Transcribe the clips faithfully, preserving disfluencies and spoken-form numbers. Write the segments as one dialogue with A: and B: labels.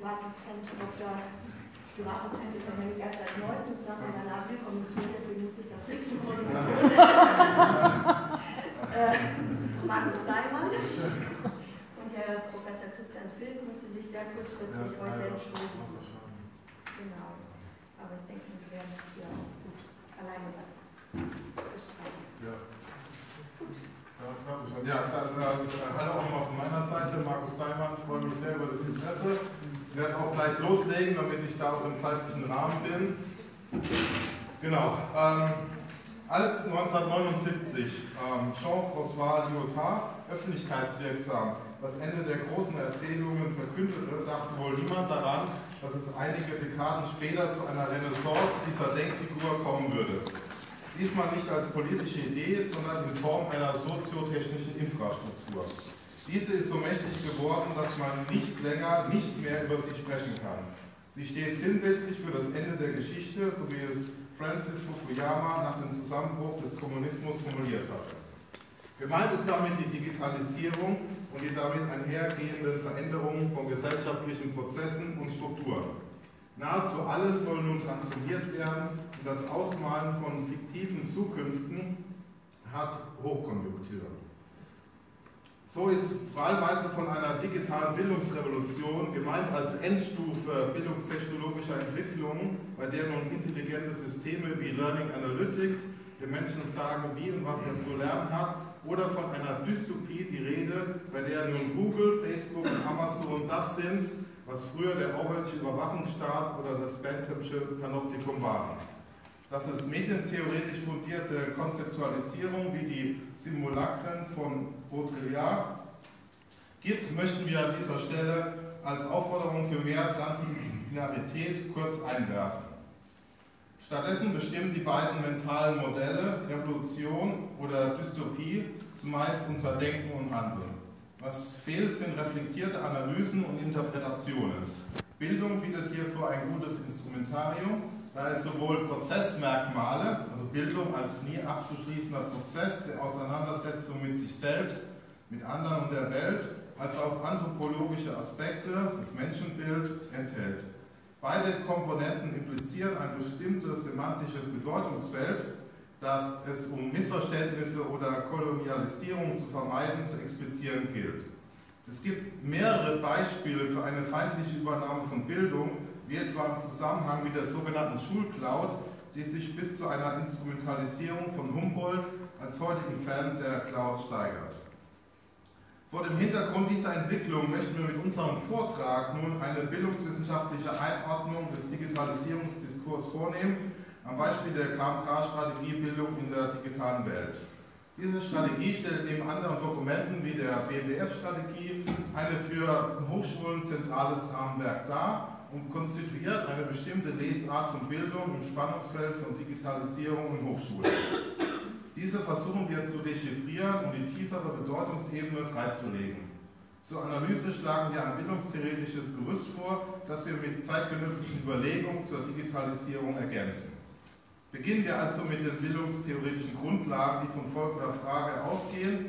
A: Privatdozent, Doktor, Privatdozent ist ja nicht erst seit neuestem, das in einer Abwicklungskommission, deswegen musste ich das sechste Präsentation. äh, Markus Daimann und Herr Professor Christian Filk musste sich sehr kurzfristig ja, heute ja, entschuldigen. Genau. Aber ich denke, wir werden es hier gut alleine bestreiten.
B: Ja. Ja, dann äh, hallo auch nochmal von meiner Seite, Markus Daimann, ich freue mich sehr über das Interesse. Ich werde auch gleich loslegen, damit ich da auch im zeitlichen Rahmen bin. Genau. Ähm, als neunzehnhundertneunundsiebzig ähm, Jean-François Lyotard öffentlichkeitswirksam das Ende der großen Erzählungen verkündete, dachte wohl niemand daran, dass es einige Dekaden später zu einer Renaissance dieser Denkfigur kommen würde. Diesmal nicht als politische Idee, sondern in Form einer soziotechnischen Infrastruktur. Diese ist so mächtig geworden, dass man nicht länger, nicht mehr über sie sprechen kann. Sie steht sinnbildlich für das Ende der Geschichte, so wie es Francis Fukuyama nach dem Zusammenbruch des Kommunismus formuliert hat. Gemeint ist damit die Digitalisierung und die damit einhergehenden Veränderungen von gesellschaftlichen Prozessen und Strukturen. Nahezu alles soll nun transformiert werden und das Ausmalen von fiktiven Zukünften hat Hochkonjunktur. So ist wahlweise von einer digitalen Bildungsrevolution, gemeint als Endstufe bildungstechnologischer Entwicklungen, bei der nun intelligente Systeme wie Learning Analytics den Menschen sagen, wie und was er zu lernen hat, oder von einer Dystopie die Rede, bei der nun Google, Facebook und Amazon das sind, was früher der Orwellsche Überwachungsstaat oder das Benthamsche Panoptikum waren. Dass es medientheoretisch fundierte Konzeptualisierung wie die Simulacren von Baudrillard gibt, möchten wir an dieser Stelle als Aufforderung für mehr Transdisziplinarität kurz einwerfen. Stattdessen bestimmen die beiden mentalen Modelle, Revolution oder Dystopie, zumeist unser Denken und Handeln. Was fehlt, sind reflektierte Analysen und Interpretationen. Bildung bietet hierfür ein gutes Instrumentarium, da es sowohl Prozessmerkmale, also Bildung als nie abzuschließender Prozess der Auseinandersetzung mit sich selbst, mit anderen und der Welt, als auch anthropologische Aspekte, das Menschenbild, enthält. Beide Komponenten implizieren ein bestimmtes semantisches Bedeutungsfeld, dass es um Missverständnisse oder Kolonialisierung zu vermeiden, zu explizieren gilt. Es gibt mehrere Beispiele für eine feindliche Übernahme von Bildung, wie etwa im Zusammenhang mit der sogenannten Schulcloud, die sich bis zu einer Instrumentalisierung von Humboldt als heutigen Fan der Cloud steigert. Vor dem Hintergrund dieser Entwicklung möchten wir mit unserem Vortrag nun eine bildungswissenschaftliche Einordnung des Digitalisierungsdiskurs vornehmen, am Beispiel der K M K-Strategie Bildung in der digitalen Welt. Diese Strategie stellt neben anderen Dokumenten wie der B M B F-Strategie eine für Hochschulen zentrales Rahmenwerk dar und konstituiert eine bestimmte Lesart von Bildung im Spannungsfeld von Digitalisierung und Hochschule. Diese versuchen wir zu dechiffrieren und die tiefere Bedeutungsebene freizulegen. Zur Analyse schlagen wir ein bildungstheoretisches Gerüst vor, das wir mit zeitgenössischen Überlegungen zur Digitalisierung ergänzen. Beginnen wir also mit den bildungstheoretischen Grundlagen, die von folgender Frage ausgehen.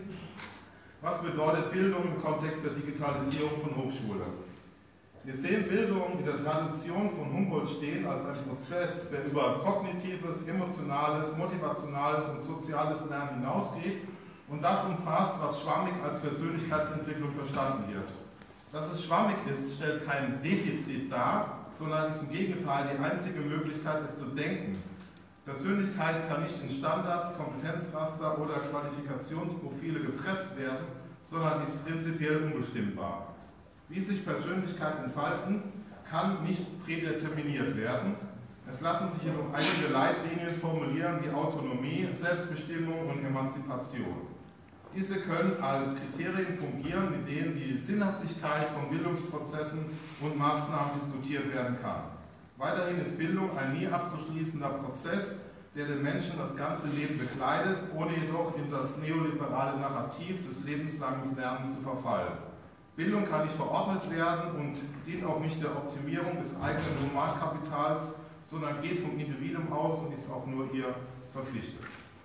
B: Was bedeutet Bildung im Kontext der Digitalisierung von Hochschule? Wir sehen Bildung in der Tradition von Humboldt stehen als ein Prozess, der über kognitives, emotionales, motivationales und soziales Lernen hinausgeht und das umfasst, was schwammig als Persönlichkeitsentwicklung verstanden wird. Dass es schwammig ist, stellt kein Defizit dar, sondern ist im Gegenteil die einzige Möglichkeit, es zu denken. Persönlichkeit kann nicht in Standards, Kompetenzraster oder Qualifikationsprofile gepresst werden, sondern ist prinzipiell unbestimmbar. Wie sich Persönlichkeit entfalten, kann nicht prädeterminiert werden. Es lassen sich jedoch einige Leitlinien formulieren wie Autonomie, Selbstbestimmung und Emanzipation. Diese können als Kriterien fungieren, mit denen die Sinnhaftigkeit von Bildungsprozessen und Maßnahmen diskutiert werden kann. Weiterhin ist Bildung ein nie abzuschließender Prozess, der den Menschen das ganze Leben begleitet, ohne jedoch in das neoliberale Narrativ des lebenslangen Lernens zu verfallen. Bildung kann nicht verordnet werden und dient auch nicht der Optimierung des eigenen Humankapitals, sondern geht vom Individuum aus und ist auch nur ihr verpflichtet.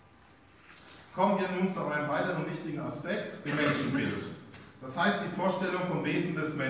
B: Kommen wir nun zu einem weiteren wichtigen Aspekt, dem Menschenbild. Das heißt die Vorstellung vom Wesen des Menschen.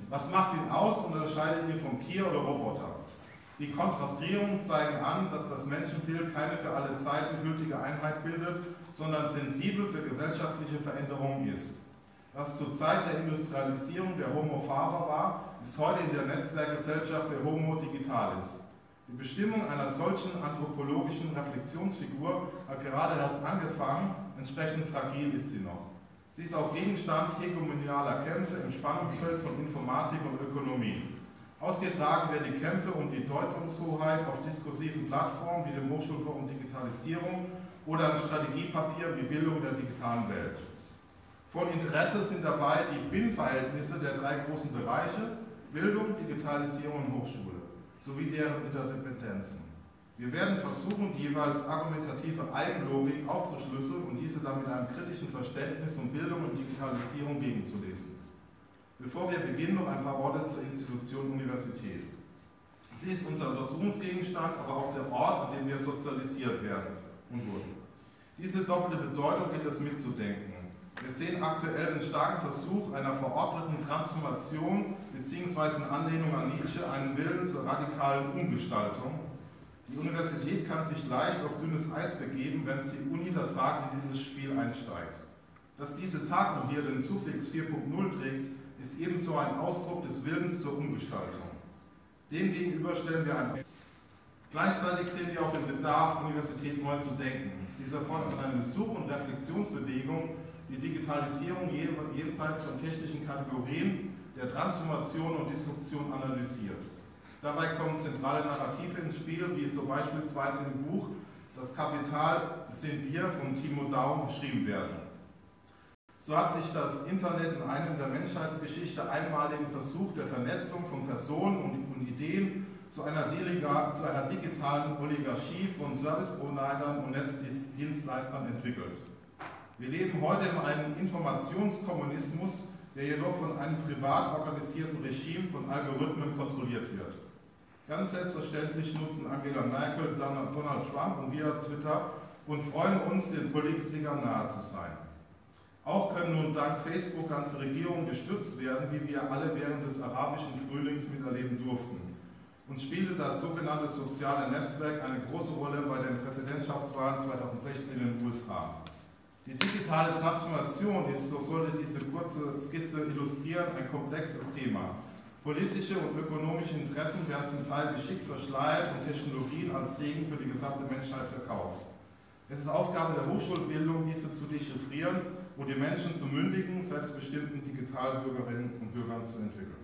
B: Was macht ihn aus und unterscheidet ihn vom Tier oder Roboter? Die Kontrastierungen zeigen an, dass das Menschenbild keine für alle Zeiten gültige Einheit bildet, sondern sensibel für gesellschaftliche Veränderungen ist. Was zur Zeit der Industrialisierung der Homo faber war, ist heute in der Netzwerkgesellschaft der Homo digitalis. Die Bestimmung einer solchen anthropologischen Reflexionsfigur hat gerade erst angefangen, entsprechend fragil ist sie noch. Sie ist auch Gegenstand hegemonialer Kämpfe im Spannungsfeld von Informatik und Ökonomie. Ausgetragen werden die Kämpfe um die Deutungshoheit auf diskursiven Plattformen wie dem Hochschulforum Digitalisierung oder im Strategiepapier wie Bildung der digitalen Welt. Von Interesse sind dabei die Binnenverhältnisse der drei großen Bereiche Bildung, Digitalisierung und Hochschule sowie deren Interdependenzen. Wir werden versuchen, die jeweils argumentative Eigenlogik aufzuschlüsseln und diese dann mit einem kritischen Verständnis von Bildung und Digitalisierung gegenzulesen. Bevor wir beginnen, noch ein paar Worte zur Institution Universität. Sie ist unser Untersuchungsgegenstand, aber auch der Ort, an dem wir sozialisiert werden und wurden. Diese doppelte Bedeutung gilt es mitzudenken. Wir sehen aktuell den starken Versuch einer verordneten Transformation bzw. in Anlehnung an Nietzsche einen Willen zur radikalen Umgestaltung. Die Universität kann sich leicht auf dünnes Eis begeben, wenn sie unhinterfragt in dieses Spiel einsteigt. Dass diese Tagung hier den Suffix vier Punkt null trägt, ist ebenso ein Ausdruck des Willens zur Umgestaltung. Demgegenüber stellen wir ein. Gleichzeitig sehen wir auch den Bedarf, Universität neu zu denken. Dieser fordert eine Such- und Reflexionsbewegung, die Digitalisierung jenseits von technischen Kategorien der Transformation und Disruption analysiert. Dabei kommen zentrale Narrative ins Spiel, wie so beispielsweise im Buch Das Kapital sind wir von Timo Daum beschrieben werden. So hat sich das Internet in einem der Menschheitsgeschichte einmaligen Versuch der Vernetzung von Personen und Ideen zu einer, Deliga, zu einer digitalen Oligarchie von Service-Providern und Netzdienstleistern entwickelt. Wir leben heute in einem Informationskommunismus, der jedoch von einem privat organisierten Regime von Algorithmen kontrolliert wird. Ganz selbstverständlich nutzen Angela Merkel, Donald Trump und wir Twitter und freuen uns, den Politikern nahe zu sein. Auch können nun dank Facebook ganze Regierungen gestützt werden, wie wir alle während des arabischen Frühlings miterleben durften. Und spielte das sogenannte soziale Netzwerk eine große Rolle bei den Präsidentschaftswahlen zweitausendsechzehn in den U S A. Die digitale Transformation ist, so sollte diese kurze Skizze illustrieren, ein komplexes Thema. Politische und ökonomische Interessen werden zum Teil geschickt verschleiert und Technologien als Segen für die gesamte Menschheit verkauft. Es ist Aufgabe der Hochschulbildung, diese zu dechiffrieren und die Menschen zu mündigen, selbstbestimmten Digitalbürgerinnen und Bürgern zu entwickeln.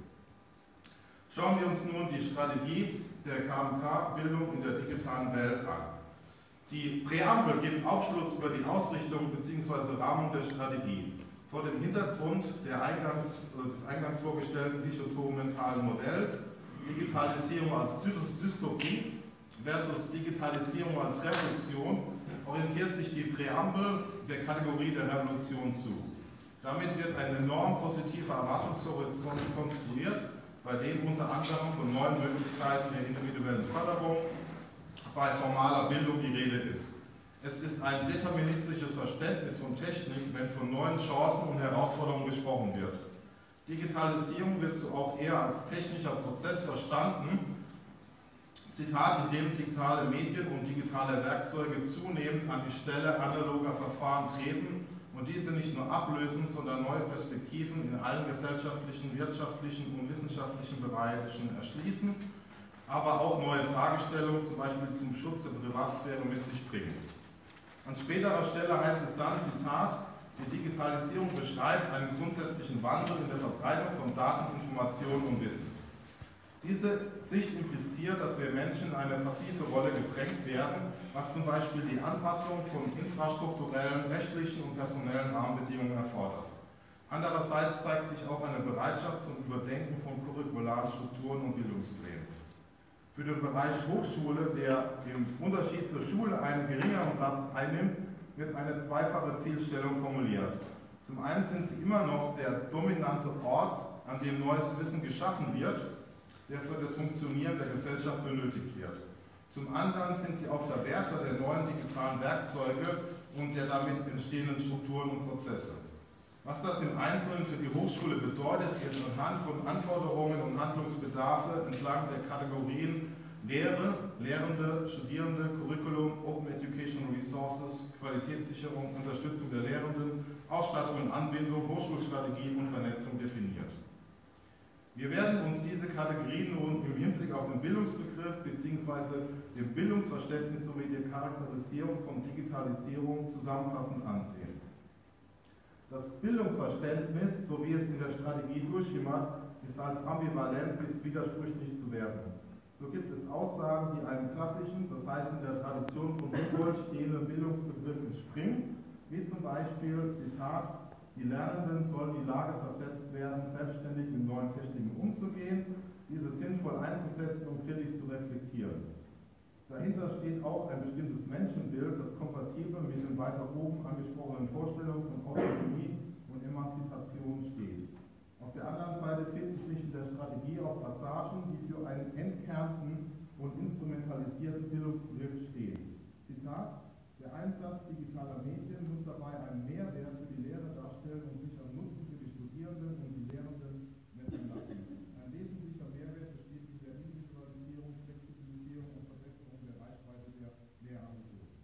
B: Schauen wir uns nun die Strategie der K M K-Bildung in der digitalen Welt an. Die Präambel gibt Aufschluss über die Ausrichtung bzw. Rahmung der Strategie. Vor dem Hintergrund der eingangs, des eingangs vorgestellten dichotom-mentalen Modells, Digitalisierung als Dystopie versus Digitalisierung als Revolution, orientiert sich die Präambel der Kategorie der Revolution zu. Damit wird ein enorm positiver Erwartungshorizont konstruiert, bei dem unter anderem von neuen Möglichkeiten der individuellen Förderung bei formaler Bildung die Rede ist. Es ist ein deterministisches Verständnis von Technik, wenn von neuen Chancen und Herausforderungen gesprochen wird. Digitalisierung wird so auch eher als technischer Prozess verstanden, Zitat, in dem digitale Medien und digitale Werkzeuge zunehmend an die Stelle analoger Verfahren treten und diese nicht nur ablösen, sondern neue Perspektiven in allen gesellschaftlichen, wirtschaftlichen und wissenschaftlichen Bereichen erschließen, aber auch neue Fragestellungen, zum Beispiel zum Schutz der Privatsphäre, mit sich bringen. An späterer Stelle heißt es dann, Zitat, die Digitalisierung beschreibt einen grundsätzlichen Wandel in der Verbreitung von Daten, Informationen und Wissen. Diese Sicht impliziert, dass wir Menschen in eine passive Rolle gedrängt werden, was zum Beispiel die Anpassung von infrastrukturellen, rechtlichen und personellen Rahmenbedingungen erfordert. Andererseits zeigt sich auch eine Bereitschaft zum Überdenken von curricularen Strukturen und Bildungsplänen. Für den Bereich Hochschule, der im Unterschied zur Schule einen geringeren Platz einnimmt, wird eine zweifache Zielstellung formuliert. Zum einen sind sie immer noch der dominante Ort, an dem neues Wissen geschaffen wird, der für das Funktionieren der Gesellschaft benötigt wird. Zum anderen sind sie auch Verwerter der neuen digitalen Werkzeuge und der damit entstehenden Strukturen und Prozesse. Was das im Einzelnen für die Hochschule bedeutet, wird anhand von Anforderungen und Handlungsbedarfe entlang der Kategorien Lehre, Lehrende, Studierende, Curriculum, Open Educational Resources, Qualitätssicherung, Unterstützung der Lehrenden, Ausstattung und Anbindung, Hochschulstrategie und Vernetzung definiert. Wir werden uns diese Kategorien nun im Hinblick auf den Bildungsbegriff bzw. dem Bildungsverständnis sowie der Charakterisierung von Digitalisierung zusammenfassend ansehen. Das Bildungsverständnis, so wie es in der Strategie durchschimmert, ist als ambivalent bis widersprüchlich zu werten. So gibt es Aussagen, die einem klassischen, das heißt in der Tradition von Humboldt stehenden Bildungsbegriff entspringen, wie zum Beispiel, Zitat, die Lernenden sollen in die Lage versetzt werden, selbstständig mit neuen Techniken umzugehen, diese sinnvoll einzusetzen und kritisch zu reflektieren. Dahinter steht auch ein bestimmtes Menschenbild, das kompatibel mit den weiter oben angesprochenen Vorstellungen von Autonomie und Emanzipation steht. Auf der anderen Seite finden sich in der Strategie auch Passagen, die für einen entkernten und instrumentalisierten Bildungsbegriff stehen. Zitat: Der Einsatz digitaler Medien muss dabei einen Mehrwert für die Lehre darstellen und sich am Nutzen für die Studierenden und die Lehrenden messen lassen. Ein wesentlicher Mehrwert besteht in der Individualisierung, Flexibilisierung und Verbesserung der Reichweite der Lehrangebote.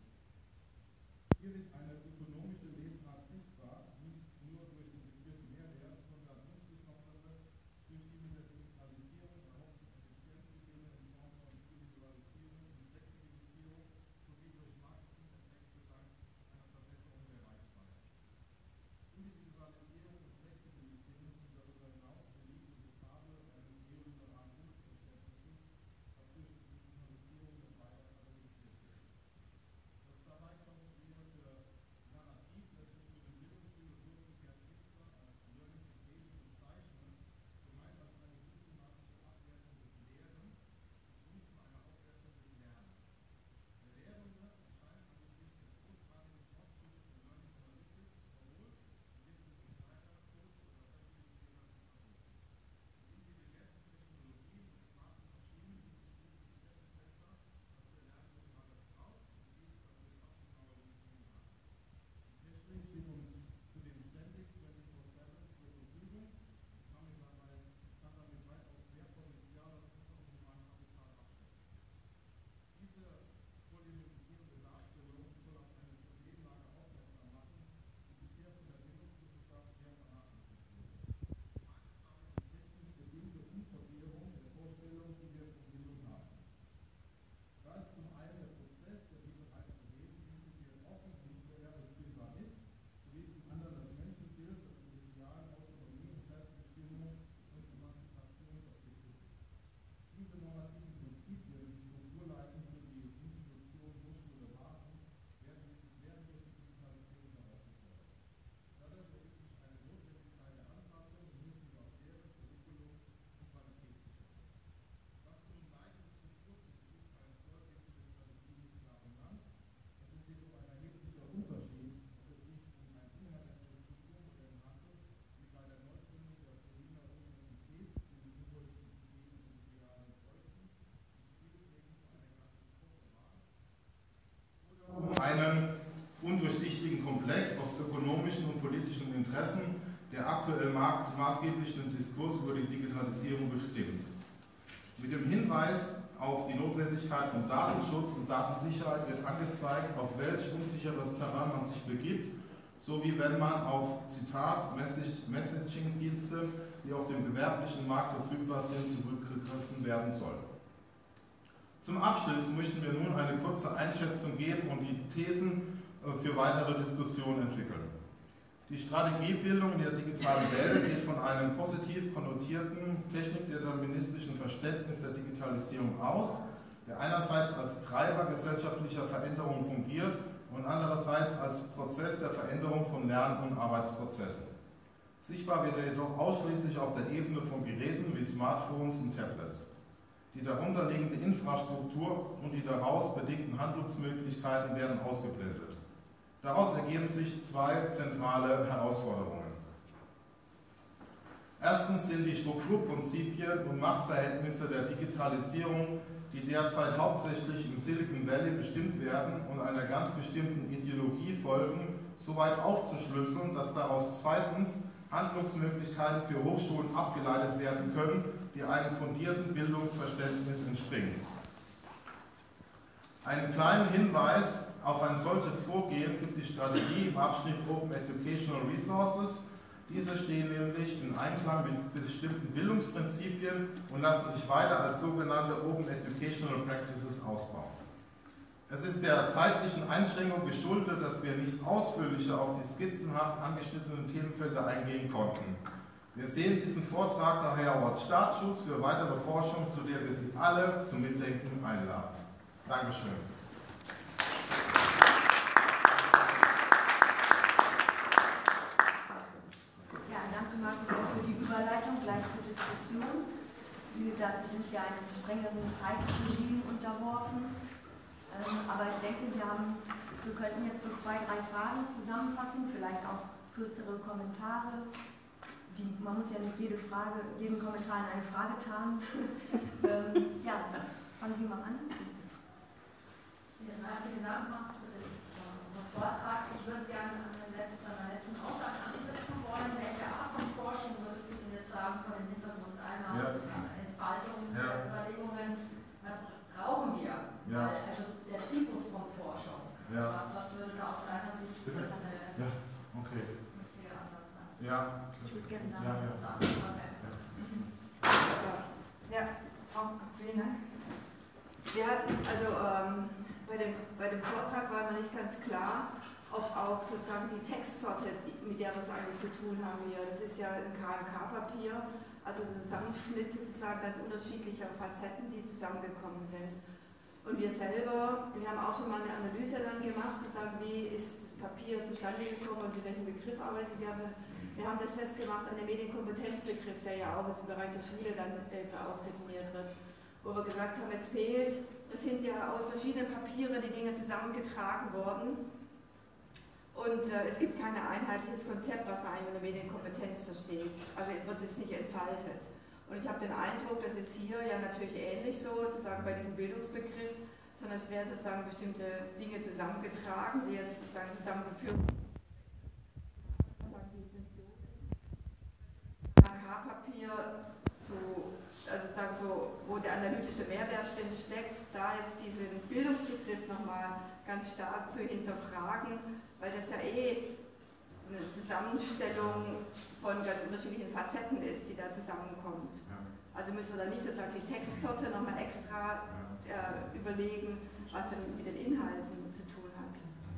B: Hier wird eine ökonomische Lesart sichtbar, nicht nur durch den Begriff Mehrwert, sondern insbesondere durch die mit der Digitalisierung erhofften Effizienzgewinne in Form von Individualisierung und Flexibilisierung sowie durch Marketing-Effekte dank einer Verbesserung der Reichweite. Individualisierung und Flexibilisierung sind darüber hinaus beliebte Vokabel eines neoliberalen Bildungsverständnisses, das durch die Digitalisierung noch weiter favorisiert wird. Das dabei konstruierte Narrativ lässt sich für den Bildungsphilosophen Gerd Gitzler als Learning Equation bezeichnen, gemeint als eine systematische Abwertung des Lehrens zugunsten einer Aufwertung des Lernens. Der Lehrende erscheint angesichts des großartigen Fortschritts in Learning Analytics überholt und wird mit dem Schneider-Coach oder facilitierter verbunden. Die intelligenten Technologien und smarten Maschinen wissen schließlich sehr viel besser, was der Lernende gerade braucht und wie es das mit optimaler Lösungen macht. Die Technik steht uns zudem ständig vierundzwanzig sieben zur Verfügung und kann, mit dabei, kann damit weitaus mehr Potenzial als unser Humankapital abschöpfen. Diese polemisierende Darstellung soll auf eine Problemlage aufmerksam machen, die bisher von der Bildungswissenschaft sehr vernachlässigt wurde. Marktfrage und technisch bedingte Umverkehrung der Vorstellung, die wir von Bildung haben. Da ist zum einen der Prozess, der wie bereits erwähnt, prinzipiell offen und schwer bestimmbar ist, sowie zum anderen das Menschenbild, das in Idealen Autonomie, Selbstbestimmung und Emanzipation verpflichtet ist. Diese normativen Prinzipien, die strukturleitend für die Institution Hochschule waren, werden werden durch die Digitalisierung herausgefordert. Dadurch ergibt sich eine Notwendigkeit der Anpassung im Hinblick auf Lehre, Curriculum und Qualitätssicherung. Was nun weiteres Strukturprinzip sein soll, wird in der Strategie nicht klar benannt. Es ist jedoch ein erheblicher Unterschied, ob es sich um ein inhärentes Strukturmodell handelt, wie bei der Neugründung der Berliner Universität, den Humboldtischen Ideen und Idealen folgten, die Spielflächen für eine ganze Epoche waren, oder um einen undurchsichtigen Komplex aus ökonomischen und politischen Interessen, der aktuell maßgeblich den Diskurs über die Digitalisierung bestimmt. Mit dem Hinweis auf die Notwendigkeit von Datenschutz und Datensicherheit wird angezeigt, auf welch unsicheres Terrain man sich begibt, so wie wenn man auf, Zitat, Messaging-Dienste, die auf dem gewerblichen Markt verfügbar sind, zurückgegriffen werden soll. Zum Abschluss möchten wir nun eine kurze Einschätzung geben und die Thesen für weitere Diskussionen entwickeln. Die Strategiebildung in der digitalen Welt geht von einem positiv konnotierten, technikdeterministischen Verständnis der Digitalisierung aus, der einerseits als Treiber gesellschaftlicher Veränderung fungiert und andererseits als Prozess der Veränderung von Lern- und Arbeitsprozessen. Sichtbar wird er jedoch ausschließlich auf der Ebene von Geräten wie Smartphones und Tablets. Die darunterliegende Infrastruktur und die daraus bedingten Handlungsmöglichkeiten werden ausgeblendet. Daraus ergeben sich zwei zentrale Herausforderungen. Erstens sind die Strukturprinzipien und Machtverhältnisse der Digitalisierung, die derzeit hauptsächlich im Silicon Valley bestimmt werden und einer ganz bestimmten Ideologie folgen, so weit aufzuschlüsseln, dass daraus zweitens Handlungsmöglichkeiten für Hochschulen abgeleitet werden können, die einem fundierten Bildungsverständnis entspringen. Einen kleinen Hinweis auf ein solches Vorgehen gibt die Strategie im Abschnitt Open Educational Resources. Diese stehen nämlich in Einklang mit bestimmten Bildungsprinzipien und lassen sich weiter als sogenannte Open Educational Practices ausbauen. Es ist der zeitlichen Einschränkung geschuldet, dass wir nicht ausführlicher auf die skizzenhaft angeschnittenen Themenfelder eingehen konnten. Wir sehen diesen Vortrag daher auch als Startschuss für weitere Forschung, zu der wir Sie alle zum Mitdenken einladen. Dankeschön.
A: Ja, danke Markus auch für die Überleitung gleich zur Diskussion. Wie gesagt, wir sind ja einem strengeren Zeitregime unterworfen. Ähm, aber ich denke, wir, haben, wir könnten jetzt so zwei, drei Fragen zusammenfassen, vielleicht auch kürzere Kommentare. Die, man muss ja nicht jede Frage, jeden Kommentar in eine Frage tarnen. ähm, ja, fangen Sie mal an.
C: Ja, vielen Dank, Max, für den Vortrag. Ich würde gerne an der letzten, an der letzten Aussage anknüpfen wollen. Welche Art von Forschung würdest du denn jetzt sagen, von dem Hintergrund einer ja. Entfaltung ja. der Überlegungen brauchen wir?
B: Ja.
C: Weil, also der Typus von Forschung.
B: Ja.
C: Was, was würde da aus deiner Sicht eine
B: ja. Okay.
C: Ansatz sein?
B: Ja.
A: Ich würde gerne sagen.
B: Ja, ja.
D: Ja. Ja. Vielen Dank. Wir hatten, also ähm, bei, dem, bei dem Vortrag war mir nicht ganz klar, ob auch sozusagen die Textsorte, mit der wir es eigentlich zu tun haben hier, das ist ja ein K und K-Papier, also ein Zusammenschnitt sozusagen ganz unterschiedlicher Facetten, die zusammengekommen sind. Und wir selber, wir haben auch schon mal eine Analyse dann gemacht, sozusagen, wie ist das Papier zustande gekommen und mit welchem Begriff arbeitet sie. Wir haben, wir haben das festgemacht an dem Medienkompetenzbegriff, der ja auch im Bereich der Schule dann äh, auch definiert wird, wo wir gesagt haben, es fehlt, es sind ja aus verschiedenen Papieren die Dinge zusammengetragen worden. Und äh, es gibt kein einheitliches Konzept, was man eigentlich unter Medienkompetenz versteht. Also wird es nicht entfaltet. Und ich habe den Eindruck, das ist hier ja natürlich ähnlich so, sozusagen bei diesem Bildungsbegriff, sondern es werden sozusagen bestimmte Dinge zusammengetragen, die jetzt sozusagen zusammengeführt werden. K-Papier, so, also sozusagen so, wo der analytische Mehrwert drin steckt, da jetzt diesen Bildungsbegriff nochmal ganz stark zu hinterfragen, weil das ja eh eine Zusammenstellung von ganz unterschiedlichen Facetten ist, die da zusammenkommt. Ja. Also müssen wir da nicht sozusagen die Textsorte nochmal extra äh, überlegen, was dann mit den Inhalten zu tun hat.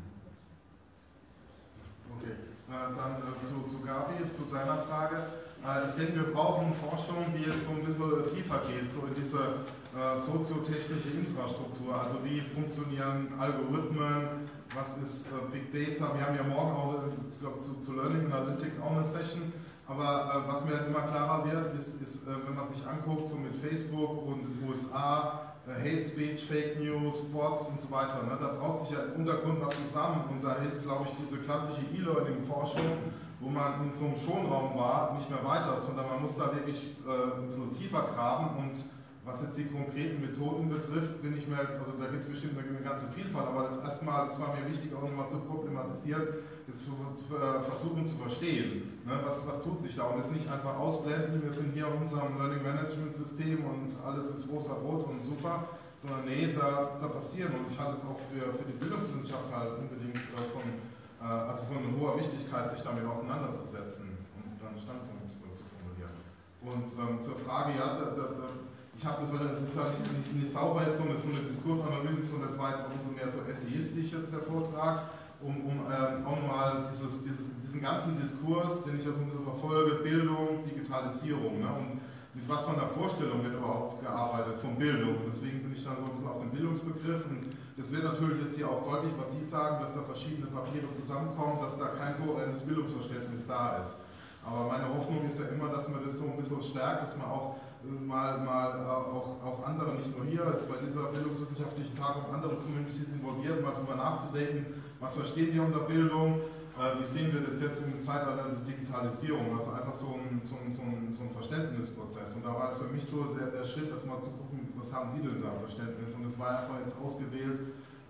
B: Okay, äh, dann äh, zu, zu Gabi, zu deiner Frage. Äh, ich denke, wir brauchen Forschung, die jetzt so ein bisschen tiefer geht, so in diese äh, soziotechnische Infrastruktur. Also wie funktionieren Algorithmen, was ist äh, Big Data? Wir haben ja morgen auch, ich glaube, zu, zu Learning Analytics auch eine Session. Aber äh, was mir halt immer klarer wird, ist, ist äh, wenn man sich anguckt, so mit Facebook und den U S A, äh, Hate Speech, Fake News, Bots und so weiter. Ne? Da braut sich ja im Untergrund was zusammen und da hilft, glaube ich, diese klassische E-Learning-Forschung, wo man in so einem Schonraum war, nicht mehr weiter, sondern man muss da wirklich äh, ein bisschen tiefer graben. Und was jetzt die konkreten Methoden betrifft, bin ich mir jetzt, also da gibt es bestimmt eine, eine ganze Vielfalt, aber das erstmal, das war mir wichtig auch nochmal zu problematisieren, ist zu, zu äh, versuchen zu verstehen, ne, was, was tut sich da und es nicht einfach ausblenden, wir sind hier in unserem Learning Management System und alles ist rosa-rot und super, sondern nee, da, da passieren und ich halte es auch für, für die Bildungswissenschaft halt unbedingt äh, von, äh, also von hoher Wichtigkeit, sich damit auseinanderzusetzen und dann Standpunkt zu formulieren. Und ähm, zur Frage, ja, da, da, da ich habe das, weil das ist ja nicht, nicht, nicht sauber jetzt so eine, so eine Diskursanalyse, sondern das war jetzt auch ein bisschen mehr so essayistisch jetzt der Vortrag, um, um äh, auch nochmal dieses, dieses, diesen ganzen Diskurs, den ich ja so ein bisschen verfolge, Bildung, Digitalisierung, ne, und mit was von der Vorstellung wird überhaupt gearbeitet, von Bildung. Und deswegen bin ich dann so ein bisschen auf den Bildungsbegriff und das wird natürlich jetzt hier auch deutlich, was Sie sagen, dass da verschiedene Papiere zusammenkommen, dass da kein kohärentes Bildungsverständnis da ist. Aber meine Hoffnung ist ja immer, dass man das so ein bisschen stärkt, dass man auch mal, mal auch, auch andere, nicht nur hier, jetzt bei dieser bildungswissenschaftlichen Tagung, andere Communities involviert, mal darüber nachzudenken, was verstehen wir unter Bildung, äh, wie sehen wir das jetzt im Zeitalter der Digitalisierung, also einfach so ein, so ein, so ein, so ein Verständnisprozess. Und da war es für mich so der, der Schritt, erstmal zu gucken, was haben die denn da Verständnis, und es war einfach jetzt ausgewählt,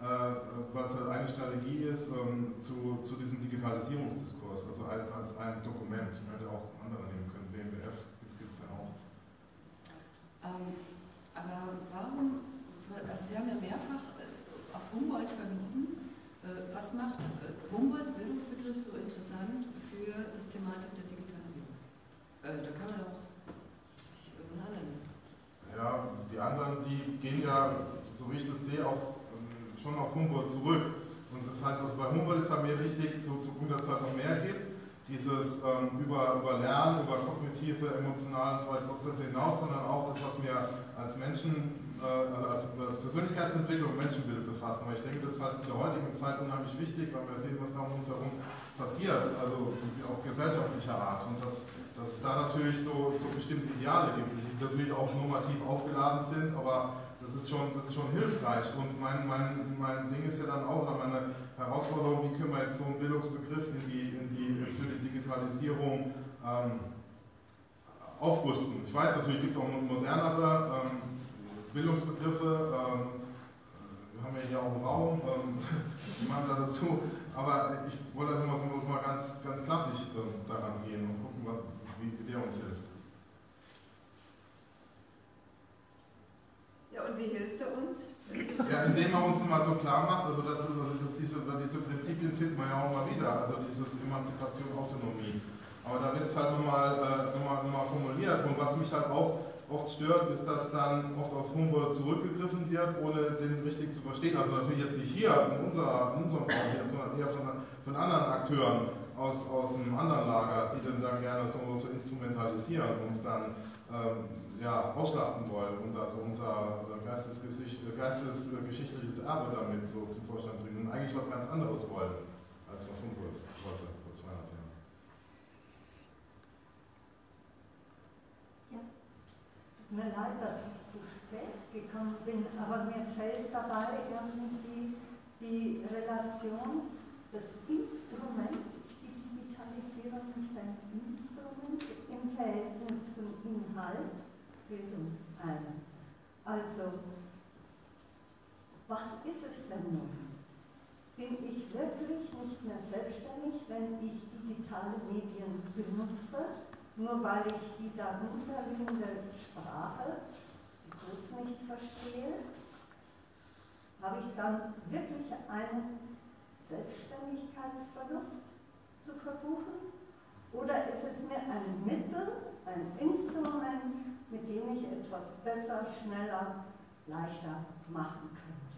B: äh, weil es halt eine Strategie ist ähm, zu, zu diesem Digitalisierungsdiskurs, also als, als ein Dokument. Man hätte auch andere nehmen können, B M B F gibt es ja auch.
E: Ähm, aber warum, also Sie haben ja mehrfach auf Humboldt verwiesen. Äh, was macht äh, Humboldts Bildungsbegriff so interessant für das Thematik der Digitalisierung? Äh, da kann man doch irgendeinen anderen.
B: Ja, die anderen, die gehen ja, so wie ich das sehe, auch ähm, schon auf Humboldt zurück. Und das heißt, also bei Humboldt ist ja mir wichtig, zu, zu gucken, dass es halt noch mehr gibt. Dieses ähm, über, über Lernen, über kognitive, emotionale und so weiter Prozesse hinaus, sondern auch das, was wir als Menschen, äh, also als Persönlichkeitsentwicklung und Menschenbild befassen. Weil ich denke, das ist halt in der heutigen Zeit unheimlich wichtig, weil wir sehen, was da um uns herum passiert, also auch gesellschaftlicher Art. Und dass, dass es da natürlich so, so bestimmte Ideale gibt, die natürlich auch normativ aufgeladen sind, aber das ist schon, das ist schon hilfreich. Und mein, mein, mein Ding ist ja dann auch, oder meine Herausforderung, wie können wir jetzt so einen Bildungsbegriff in die, in die, jetzt für die Digitalisierung ähm, aufrüsten. Ich weiß, natürlich gibt es auch modernere ähm, Bildungsbegriffe, ähm, wir haben ja hier auch einen Raum, ähm, die machen da dazu, aber ich wollte also mal, mal ganz, ganz klassisch ähm, daran gehen und gucken, was, wie, wie der uns hilft.
D: Ja, und wie hilft er uns?
B: Ja, indem er uns mal so klar macht, also, dass, also dass diese, diese Prinzipien findet man ja auch mal wieder, also dieses Emanzipation, Autonomie. Aber da wird es halt nochmal äh, noch mal, noch mal formuliert. Und was mich halt auch oft stört, ist, dass dann oft auf Humboldt zurückgegriffen wird, ohne den richtig zu verstehen. Also natürlich jetzt nicht hier in, unserer, in unserem Raum hier, sondern eher von, von anderen Akteuren aus, aus einem anderen Lager, die dann, dann gerne so, so instrumentalisieren und dann ähm, ja, ausschlachten wollen und also unser Geistesgeschicht, geistesgeschichtliches Erbe damit so zum Vorstand bringen und eigentlich was ganz anderes wollen, als was Humboldt wollte vor zweihundert Jahren.
F: Ja. Tut mir leid, dass ich zu spät gekommen bin, aber mir fällt dabei irgendwie die Relation des Instruments, ist die Digitalisierung nicht ein Instrument im Verhältnis zum Inhalt? Bildung ein. Also, was ist es denn nun? Bin ich wirklich nicht mehr selbstständig, wenn ich digitale Medien benutze, nur weil ich die darunterliegende Sprache, die Codes nicht verstehe? Habe ich dann wirklich einen Selbstständigkeitsverlust zu verbuchen? Oder ist es mir ein Mittel, ein Instrument, mit dem ich etwas besser, schneller, leichter machen könnte?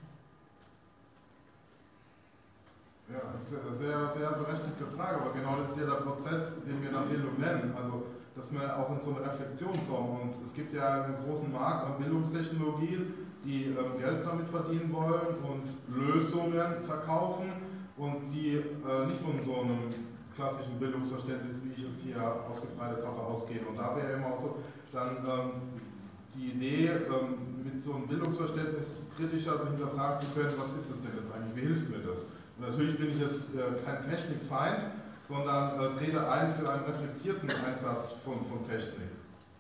B: Ja, das ist eine sehr, sehr berechtigte Frage, aber genau das ist ja der Prozess, den wir dann Bildung nennen. Also, dass wir auch in so eine Reflexion kommen. Und es gibt ja einen großen Markt an Bildungstechnologien, die ähm, Geld damit verdienen wollen und Lösungen verkaufen und die äh, nicht von so einem klassischen Bildungsverständnis, wie ich es hier ausgebreitet habe, ausgehen. Und da wäre immer auch so dann ähm, die Idee, ähm, mit so einem Bildungsverständnis kritischer hinterfragen zu können, was ist das denn jetzt eigentlich, wie hilft mir das? Und natürlich bin ich jetzt äh, kein Technikfeind, sondern äh, trete ein für einen reflektierten Einsatz von, von Technik.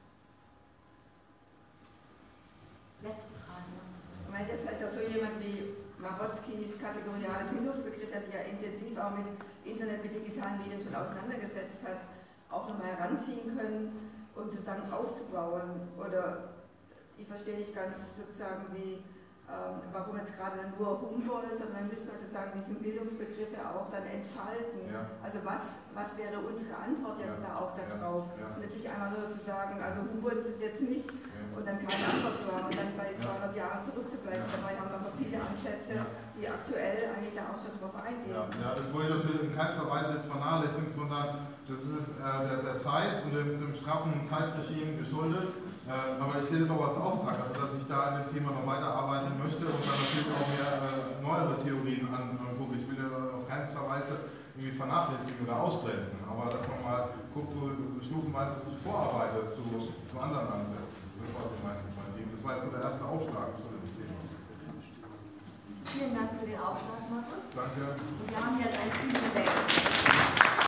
F: Letzte Frage.
D: Ich meine, da fällt doch so jemand wie Marotzkis kategoriale Bildungsbegriff, der sich ja intensiv auch mit Internet, mit digitalen Medien schon auseinandergesetzt hat, auch nochmal heranziehen können, um sozusagen aufzubauen. Oder ich verstehe nicht ganz sozusagen, wie, ähm, warum jetzt gerade nur Humboldt, sondern dann müssen wir sozusagen diesen Begriff ja auch dann entfalten.
B: Ja.
D: Also was, was wäre unsere Antwort jetzt
B: Ja.
D: da auch
B: Ja.
D: darauf?
B: Ja.
D: Und jetzt nicht einmal nur zu sagen, also Humboldt ist es jetzt nicht,
B: Ja.
D: und dann keine Antwort zu haben und dann bei
B: Ja.
D: zweihundert Jahren zurückzubleiben.
B: Ja.
D: Dabei haben wir noch viele Ansätze,
B: Ja.
D: die aktuell eigentlich da auch schon drauf eingehen.
B: Ja, ja, das wollte ich natürlich in keinster Weise jetzt vernachlässigen, sondern das ist äh, der, der Zeit und dem, dem straffen Zeitregime geschuldet. Äh, aber ich sehe das auch als Auftrag, also dass ich da in dem Thema noch weiterarbeiten möchte und dann natürlich auch mehr äh, neuere Theorien angucke. Ich will ja auf keinster Weise irgendwie vernachlässigen oder ausblenden, aber dass man mal guckt, so stufenweise sich vorarbeitet zu, zu anderen Ansätzen. Das war so mein, mein Ding. Das war jetzt so der erste Aufschlag zu dem Thema.
A: Vielen Dank für den Aufschlag, Markus.
B: Danke.
A: Wir haben jetzt ein Feedback.